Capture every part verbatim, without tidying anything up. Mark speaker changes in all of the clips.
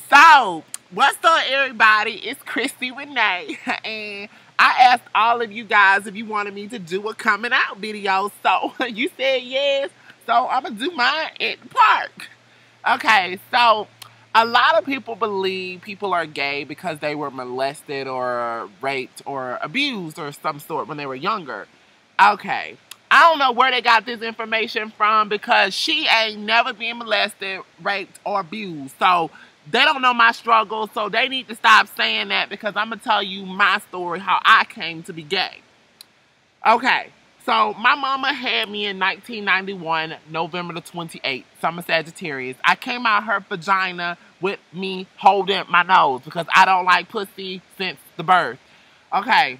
Speaker 1: So, what's up, everybody? It's Christy Renee, and I asked all of you guys if you wanted me to do a coming out video. So, you said yes, so I'm going to do mine at the park. Okay, so a lot of people believe people are gay because they were molested or raped or abused or some sort when they were younger. Okay, I don't know where they got this information from because she ain't never been molested, raped, or abused. So they don't know my struggle, so they need to stop saying that because I'm going to tell you my story, how I came to be gay. Okay, so my mama had me in nineteen ninety-one, November the twenty-eighth. So I'm a Sagittarius. I came out her vagina with me holding my nose because I don't like pussy since the birth. Okay,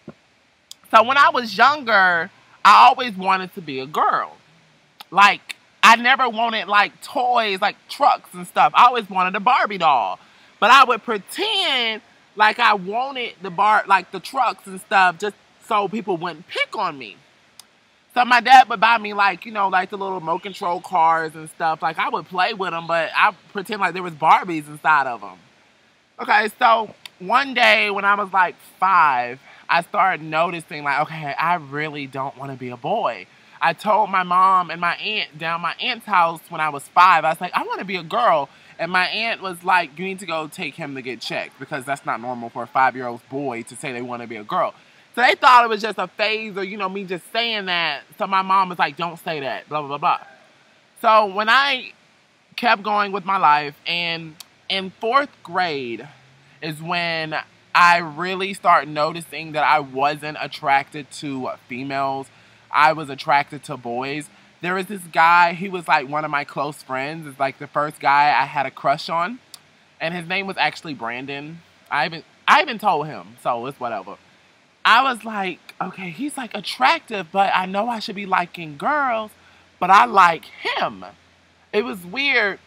Speaker 1: so when I was younger, I always wanted to be a girl. Like, I never wanted, like, toys, like trucks and stuff. I always wanted a Barbie doll. But I would pretend like I wanted the bar, like the trucks and stuff just so people wouldn't pick on me. So my dad would buy me, like, you know, like the little remote control cars and stuff. Like, I would play with them, but I pretend like there was Barbies inside of them. Okay, so one day when I was, like, five, I started noticing, like, okay, I really don't want to be a boy. I told my mom and my aunt down my aunt's house when I was five, I was like, I want to be a girl. And my aunt was like, you need to go take him to get checked because that's not normal for a five-year-old boy to say they want to be a girl. So they thought it was just a phase or, you know, me just saying that. So my mom was like, don't say that, blah, blah, blah, blah. So when I kept going with my life, and in fourth grade is when I really started noticing that I wasn't attracted to females. I was attracted to boys. There was this guy, he was like one of my close friends. It's like the first guy I had a crush on. And his name was actually Brandon. I even, I even told him, so it's whatever. I was like, okay, he's like attractive, but I know I should be liking girls, but I like him. It was weird.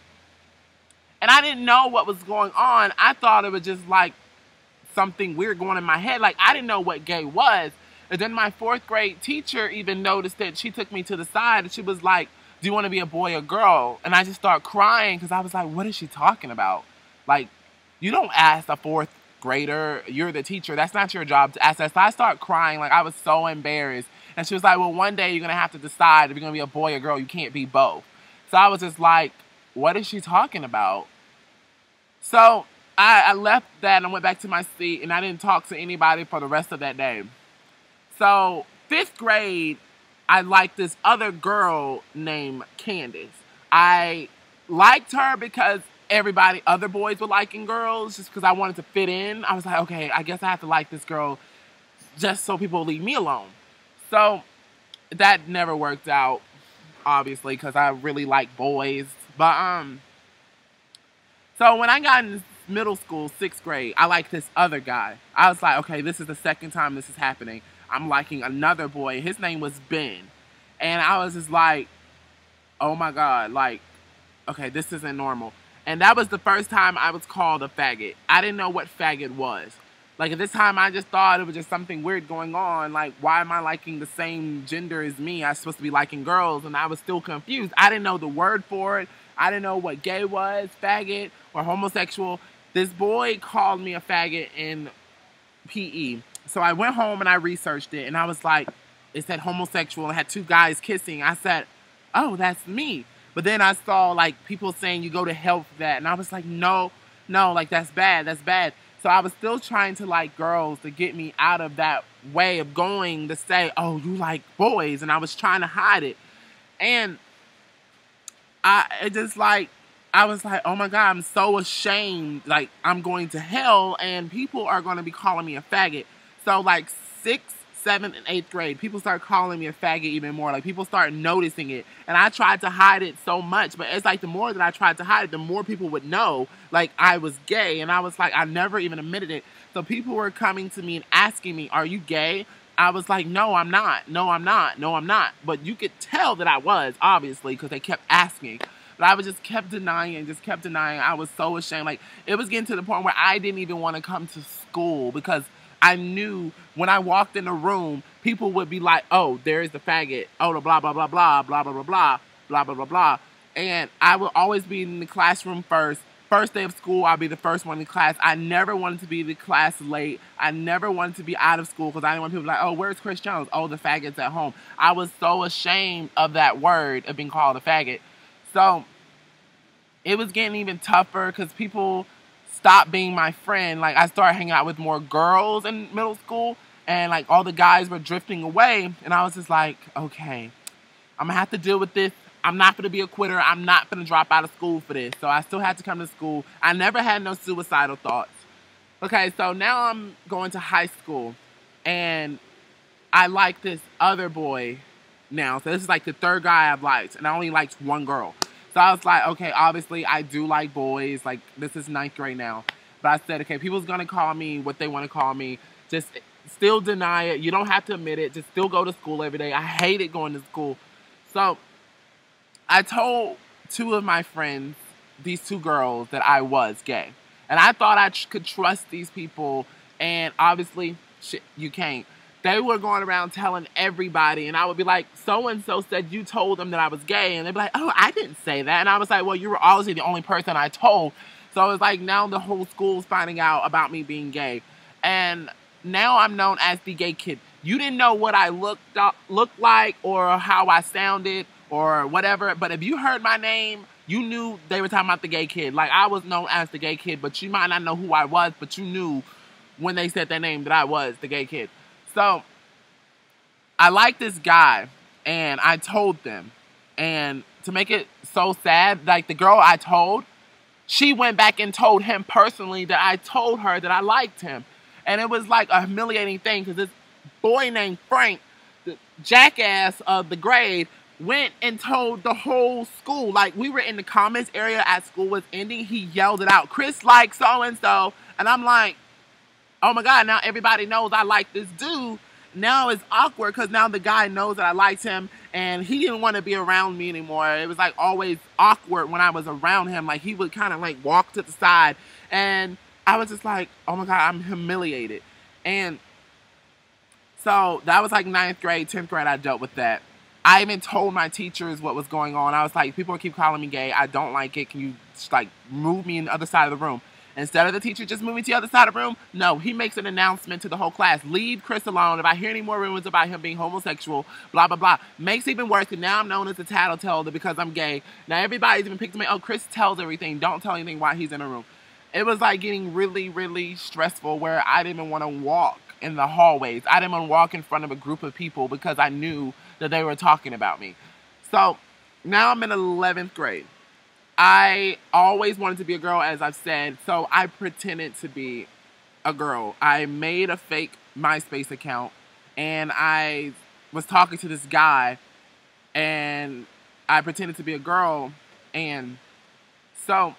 Speaker 1: And I didn't know what was going on. I thought it was just like something weird going in my head. Like, I didn't know what gay was. And then my fourth grade teacher even noticed that. She took me to the side and she was like, do you want to be a boy or girl? And I just started crying because I was like, what is she talking about? Like, you don't ask a fourth grader, you're the teacher. That's not your job to ask that. So I started crying. Like, I was so embarrassed. And she was like, well, one day you're going to have to decide if you're going to be a boy or girl. You can't be both. So I was just like, what is she talking about? So I, I left that and I went back to my seat and I didn't talk to anybody for the rest of that day. So, fifth grade, I liked this other girl named Candace. I liked her because everybody, other boys were liking girls, just because I wanted to fit in. I was like, okay, I guess I have to like this girl just so people leave me alone. So, that never worked out, obviously, because I really like boys. But, um, so when I got in middle school, sixth grade, I liked this other guy. I was like, okay, this is the second time this is happening. I'm liking another boy. His name was Ben. And I was just like, oh my God, like, okay, this isn't normal. And that was the first time I was called a faggot. I didn't know what faggot was. Like, at this time, I just thought it was just something weird going on. Like, why am I liking the same gender as me? I'm supposed to be liking girls. And I was still confused. I didn't know the word for it. I didn't know what gay was, faggot, or homosexual. This boy called me a faggot in P E. So I went home and I researched it, and I was like, it said homosexual, and had two guys kissing. I said, oh, that's me. But then I saw, like, people saying you go to hell for that, and I was like, no, no, like, that's bad, that's bad. So I was still trying to like girls to get me out of that way of going to say, oh, you like boys, and I was trying to hide it. And I it just like, I was like, oh my God, I'm so ashamed, like, I'm going to hell, and people are going to be calling me a faggot. So, like, sixth, seventh, and eighth grade, people start calling me a faggot even more. Like, people start noticing it. And I tried to hide it so much. But it's like the more that I tried to hide it, the more people would know, like, I was gay. And I was like, I never even admitted it. So people were coming to me and asking me, are you gay? I was like, no, I'm not. No, I'm not. No, I'm not. But you could tell that I was, obviously, because they kept asking. But I was just kept denying and just kept denying. I was so ashamed. Like, it was getting to the point where I didn't even want to come to school because I knew when I walked in the room, people would be like, oh, there's the faggot. Oh, the blah, blah, blah, blah, blah, blah, blah, blah, blah, blah, blah, blah. And I would always be in the classroom first. First day of school, I'll be the first one in class. I never wanted to be the class late. I never wanted to be out of school because I didn't want people to be like, oh, where's Chris Jones? Oh, the faggot's at home. I was so ashamed of that word, of being called a faggot. So it was getting even tougher because people stopped being my friend. Like, I started hanging out with more girls in middle school, and like all the guys were drifting away. And I was just like, okay, I'm gonna have to deal with this. I'm not going to be a quitter. I'm not going to drop out of school for this. So I still had to come to school. I never had no suicidal thoughts. Okay, so now I'm going to high school. And I like this other boy now. So this is like the third guy I've liked. And I only liked one girl. So I was like, okay, obviously I do like boys. Like, this is ninth grade now. But I said, okay, people's going to call me what they want to call me. Just still deny it. You don't have to admit it. Just still go to school every day. I hated going to school. So I told two of my friends, these two girls, that I was gay. And I thought I could trust these people, and obviously, shit, you can't. They were going around telling everybody, and I would be like, so-and-so said you told them that I was gay, and they'd be like, oh, I didn't say that. And I was like, well, you were obviously the only person I told. So it was like, now the whole school's finding out about me being gay. And now I'm known as the gay kid. You didn't know what I looked, up, looked like or how I sounded or whatever, but if you heard my name, you knew they were talking about the gay kid. Like, I was known as the gay kid, but you might not know who I was, but you knew when they said their name that I was the gay kid. So I like this guy, and I told them. And to make it so sad, like, the girl I told, she went back and told him personally that I told her that I liked him. And it was like a humiliating thing, because this boy named Frank, the jackass of the grade, went and told the whole school. Like, we were in the comments area as school was ending. He yelled it out, Chris likes so-and-so. And I'm like, oh my God, now everybody knows I like this dude. Now it's awkward because now the guy knows that I liked him, and he didn't want to be around me anymore. It was like always awkward when I was around him. Like, he would kind of like walk to the side, and I was just like, oh my God, I'm humiliated. And so that was like ninth grade, tenth grade, I dealt with that. I even told my teachers what was going on. I was like, people keep calling me gay. I don't like it. Can you just, like, move me in the other side of the room? Instead of the teacher just moving to the other side of the room, no, he makes an announcement to the whole class. Leave Chris alone. If I hear any more rumors about him being homosexual, blah, blah, blah. Makes it even worse, because now I'm known as a tattletale because I'm gay. Now everybody's even picked me, oh, Chris tells everything. Don't tell anything while he's in a room. It was like getting really, really stressful where I didn't even want to walk in the hallways. I didn't want to walk in front of a group of people because I knew that they were talking about me. So now I'm in eleventh grade. I always wanted to be a girl, as I've said, so I pretended to be a girl. I made a fake MySpace account, and I was talking to this guy, and I pretended to be a girl. And so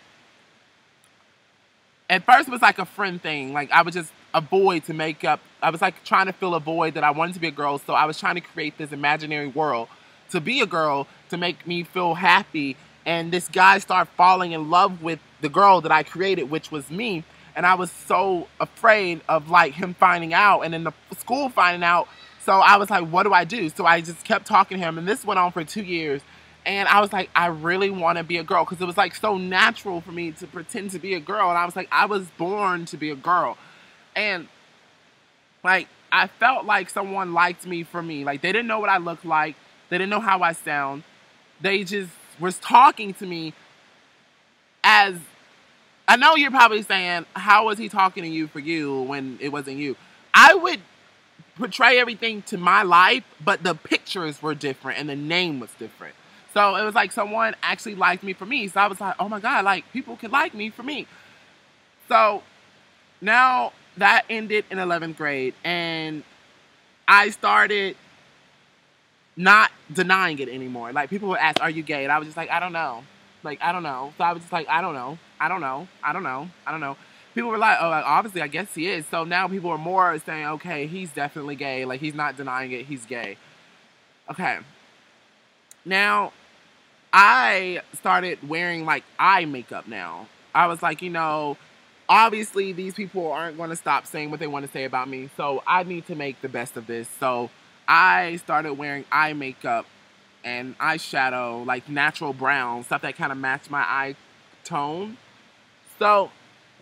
Speaker 1: at first it was like a friend thing. Like, I was just a boy to make up. I was like trying to fill a void that I wanted to be a girl. So I was trying to create this imaginary world to be a girl to make me feel happy. And this guy started falling in love with the girl that I created, which was me. And I was so afraid of like him finding out and then the school finding out. So I was like, what do I do? So I just kept talking to him. And this went on for two years. And I was like, I really want to be a girl, because it was like so natural for me to pretend to be a girl. And I was like, I was born to be a girl. And like, I felt like someone liked me for me. Like, they didn't know what I looked like. They didn't know how I sound. They just was talking to me as, I know you're probably saying, how was he talking to you for you when it wasn't you? I would portray everything to my life, but the pictures were different and the name was different. So it was like someone actually liked me for me. So I was like, oh my God, like, people could like me for me. So now that ended in eleventh grade, and I started not denying it anymore. Like, people would ask, are you gay? And I was just like, I don't know. Like, I don't know. So I was just like, I don't know. I don't know. I don't know. I don't know. People were like, oh, like, obviously, I guess he is. So now people are more saying, okay, he's definitely gay. Like, he's not denying it. He's gay. Okay. Now, I started wearing, like, eye makeup now. I was like, you know, obviously these people aren't going to stop saying what they want to say about me. So I need to make the best of this. So I started wearing eye makeup and eyeshadow, like natural brown, stuff that kind of matched my eye tone. So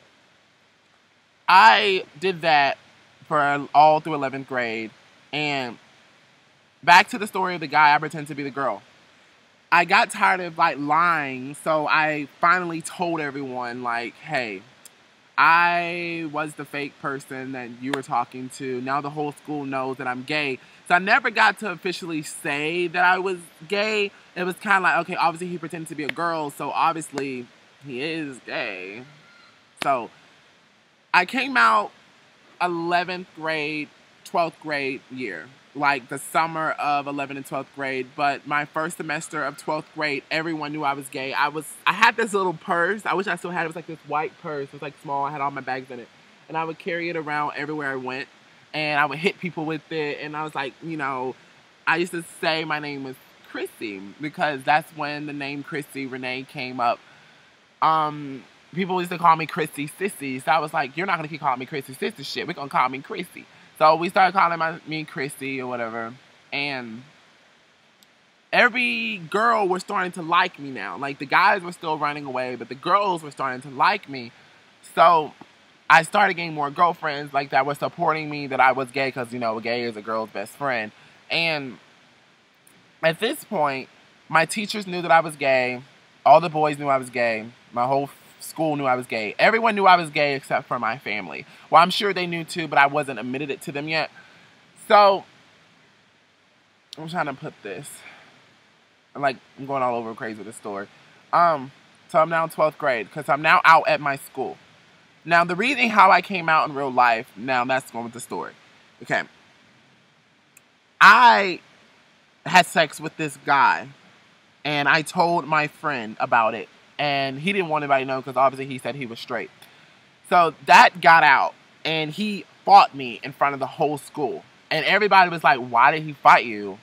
Speaker 1: I did that for all through eleventh grade. And back to the story of the guy I pretend to be the girl. I got tired of like lying, so I finally told everyone like, hey, I was the fake person that you were talking to. Now the whole school knows that I'm gay. So I never got to officially say that I was gay. It was kind of like, okay, obviously he pretended to be a girl, so obviously he is gay. So I came out eleventh grade, twelfth grade year. Like the summer of eleventh and twelfth grade, but my first semester of twelfth grade, everyone knew I was gay. I was, I had this little purse. I wish I still had it. It was like this white purse. It was like small. I had all my bags in it. And I would carry it around everywhere I went. And I would hit people with it. And I was like, you know, I used to say my name was Chrissy because that's when the name Chrissy Renee came up. Um, people used to call me Chrissy Sissy. So I was like, you're not going to keep calling me Chrissy Sissy shit. We're going to call me Chrissy. So we started calling my, me Chrissy or whatever. And every girl was starting to like me now. Like the guys were still running away, but the girls were starting to like me. So I started getting more girlfriends like that were supporting me that I was gay because, you know, gay is a girl's best friend. And at this point, my teachers knew that I was gay. All the boys knew I was gay. My whole school knew I was gay. Everyone knew I was gay except for my family. Well, I'm sure they knew too, but I wasn't admitted it to them yet. So, I'm trying to put this. I'm like, I'm going all over crazy with this story. Um, so I'm now in twelfth grade because I'm now out at my school. Now, the reason how I came out in real life, now that's going with the story. Okay. I had sex with this guy, and I told my friend about it, and he didn't want anybody to know because obviously he said he was straight. So that got out, and he fought me in front of the whole school. And everybody was like, why did he fight you?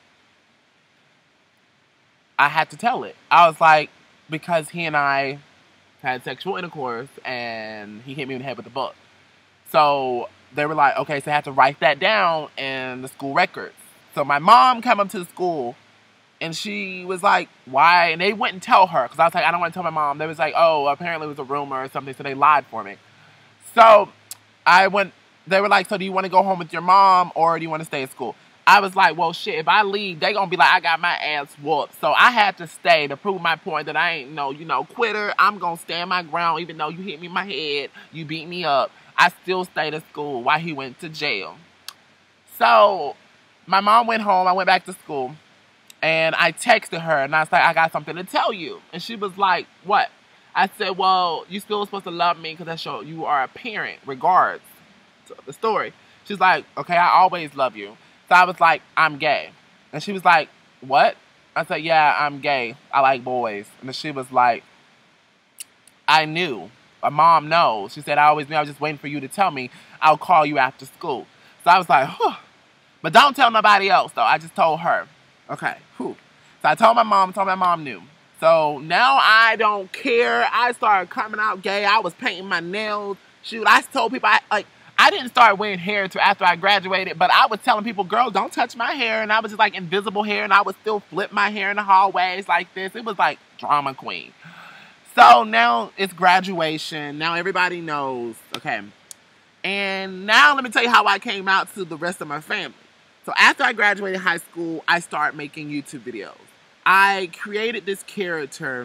Speaker 1: I had to tell it. I was like, because he and I had sexual intercourse, and he hit me in the head with a book. So they were like, okay, so I had to write that down in the school records. So my mom came up to the school, and she was like, why? And they wouldn't tell her, because I was like, I don't want to tell my mom. They was like, oh, apparently it was a rumor or something, so they lied for me. So I went, they were like, so do you want to go home with your mom, or do you want to stay at school? I was like, well, shit, if I leave, they going to be like, I got my ass whooped. So I had to stay to prove my point that I ain't no, you know, quitter. I'm going to stand my ground, even though you hit me in my head, you beat me up. I still stayed at school while he went to jail. So my mom went home. I went back to school. And I texted her, and I was like, I got something to tell you. And she was like, what? I said, well, you still supposed to love me because that's your, you are a parent, regards to the story. She's like, okay, I always love you. So I was like, I'm gay. And she was like, what? I said, yeah, I'm gay. I like boys. And she was like, I knew. My mom knows. She said, I always knew. I was just waiting for you to tell me. I'll call you after school. So I was like, huh. But don't tell nobody else, though. I just told her. Okay, whew. So I told my mom, told my mom knew. So now I don't care. I started coming out gay. I was painting my nails. Shoot, I told people, I like, I didn't start wearing hair until after I graduated, but I was telling people, girl, don't touch my hair. And I was just like invisible hair, and I would still flip my hair in the hallways like this. It was like drama queen. So now it's graduation. Now everybody knows, okay. And now let me tell you how I came out to the rest of my family. So after I graduated high school, I started making YouTube videos. I created this character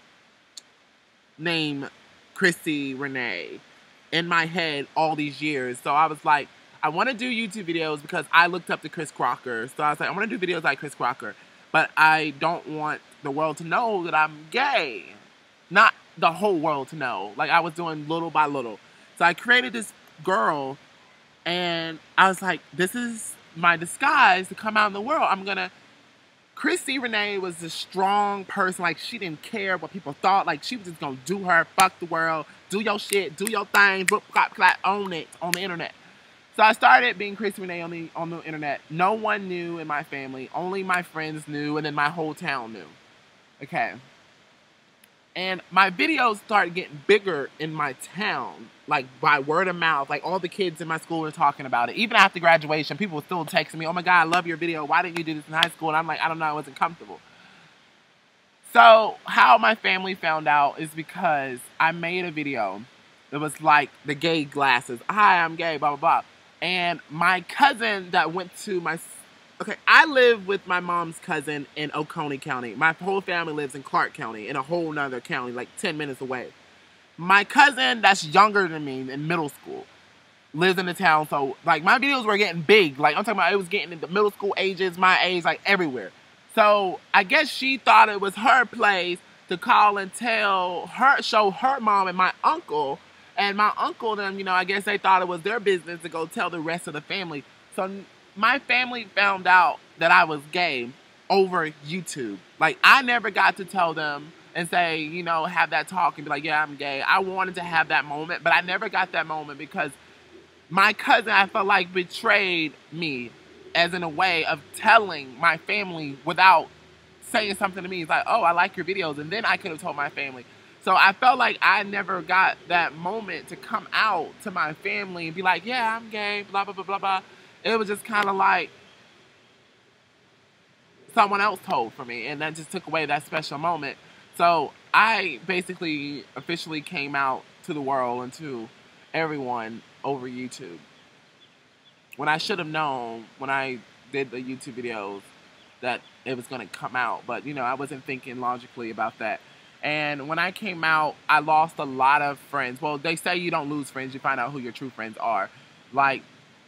Speaker 1: named Chrissy Renee in my head all these years. So I was like, I want to do YouTube videos because I looked up to Chris Crocker. So I was like, I want to do videos like Chris Crocker, but I don't want the world to know that I'm gay. Not the whole world to know. Like I was doing little by little. So I created this girl, and I was like, this is my disguise to come out in the world. I'm gonna, Chrissy Renee was a strong person. Like, she didn't care what people thought. Like, she was just gonna do her, fuck the world, do your shit, do your thing, book, clap, clap, own it on the internet. So I started being Chrissy Renee on the, on the internet. No one knew in my family. Only my friends knew, and then my whole town knew. Okay. And my videos started getting bigger in my town, like by word of mouth. Like all the kids in my school were talking about it. Even after graduation, people were still texting me, oh my God, I love your video. Why didn't you do this in high school? And I'm like, I don't know, I wasn't comfortable. So how my family found out is because I made a video. It was like the gay glasses. Hi, I'm gay, blah, blah, blah. And my cousin that went to my... Okay, I live with my mom's cousin in Oconee County. My whole family lives in Clark County, in a whole nother county, like ten minutes away. My cousin that's younger than me in middle school lives in the town. So, like, my videos were getting big. Like, I'm talking about it was getting into middle school ages, my age, like, everywhere. So, I guess she thought it was her place to call and tell her, show her mom and my uncle. And my uncle, them, you know, I guess they thought it was their business to go tell the rest of the family. So, my family found out that I was gay over YouTube. Like, I never got to tell them and say, you know, have that talk and be like, yeah, I'm gay. I wanted to have that moment, but I never got that moment because my cousin, I felt like, betrayed me as in a way of telling my family without saying something to me. It's like, oh, I like your videos. And then I could have told my family. So I felt like I never got that moment to come out to my family and be like, yeah, I'm gay, blah, blah, blah, blah, blah. It was just kind of like someone else told for me, and that just took away that special moment. So I basically officially came out to the world and to everyone over YouTube. When I should have known when I did the YouTube videos that it was going to come out. But, you know, I wasn't thinking logically about that. And when I came out, I lost a lot of friends. Well, they say you don't lose friends. You find out who your true friends are. Like,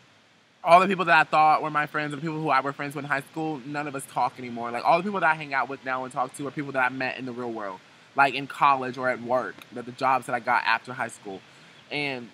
Speaker 1: all the people that I thought were my friends and people who I were friends with in high school, none of us talk anymore. Like, all the people that I hang out with now and talk to are people that I met in the real world. Like, in college or at work. The, the jobs that I got after high school. And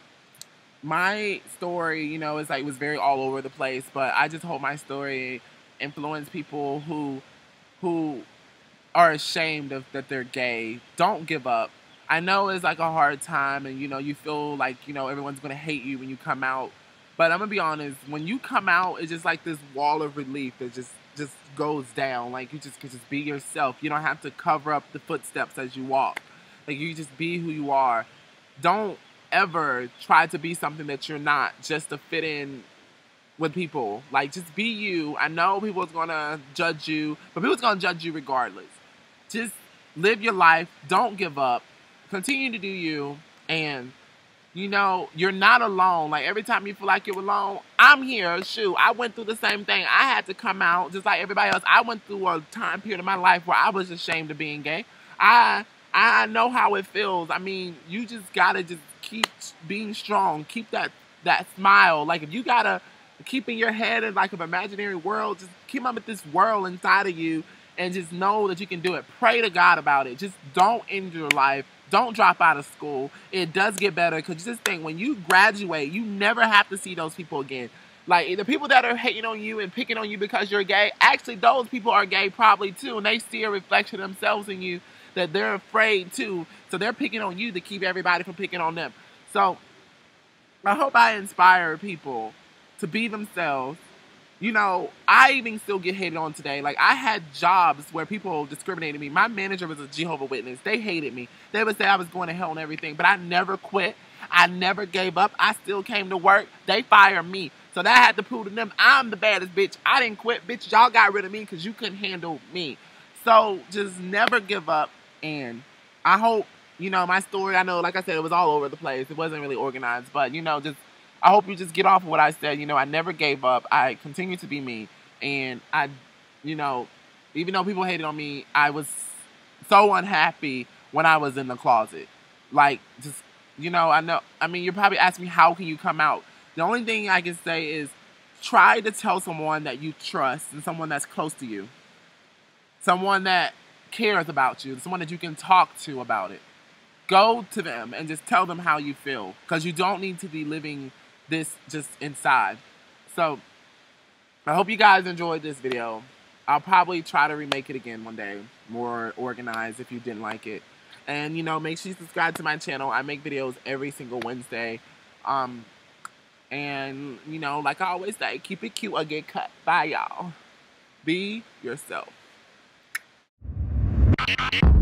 Speaker 1: my story, you know, is like, was very all over the place. But I just hope my story influenced people who, who are ashamed of that they're gay. Don't give up. I know it's like a hard time and, you know, you feel like, you know, everyone's going to hate you when you come out. But I'm going to be honest, when you come out, it's just like this wall of relief that just, just goes down. Like, you just can just be yourself. You don't have to cover up the footsteps as you walk. Like, you just be who you are. Don't ever try to be something that you're not just to fit in with people. Like, just be you. I know people's going to judge you, but people's going to judge you regardless. Just live your life. Don't give up. Continue to do you. And you know, you're not alone. Like, every time you feel like you're alone, I'm here. Shoot, I went through the same thing. I had to come out just like everybody else. I went through a time period of my life where I was ashamed of being gay. I I know how it feels. I mean, you just gotta just keep being strong. Keep that that smile. Like, if you gotta keep in your head in like an imaginary world, just keep up with this world inside of you and just know that you can do it. Pray to God about it. Just don't end your life. Don't drop out of school. It does get better because just think, when you graduate, you never have to see those people again. Like, the people that are hating on you and picking on you because you're gay, actually those people are gay probably too, and they see a reflection of themselves in you that they're afraid too. So they're picking on you to keep everybody from picking on them. So I hope I inspire people to be themselves. You know, I even still get hated on today. Like, I had jobs where people discriminated me. My manager was a Jehovah's Witness. They hated me. They would say I was going to hell and everything, but I never quit. I never gave up. I still came to work. They fired me. So that had to prove to them I'm the baddest bitch. I didn't quit, bitch. Y'all got rid of me because you couldn't handle me. So just never give up. And I hope, you know, my story, I know, like I said, it was all over the place. It wasn't really organized, but, you know, just I hope you just get off of what I said. You know, I never gave up. I continue to be me. And I, you know, even though people hated on me, I was so unhappy when I was in the closet. Like, just, you know, I know, I mean, you're probably asking me, how can you come out? The only thing I can say is try to tell someone that you trust and someone that's close to you. Someone that cares about you. Someone that you can talk to about it. Go to them and just tell them how you feel. Because you don't need to be living this just inside. So I hope you guys enjoyed this video. I'll probably try to remake it again one day, more organized if you didn't like it. And, you know, make sure you subscribe to my channel. I make videos every single Wednesday. Um, and, you know, like I always say, keep it cute or get cut. Bye, y'all. Be yourself.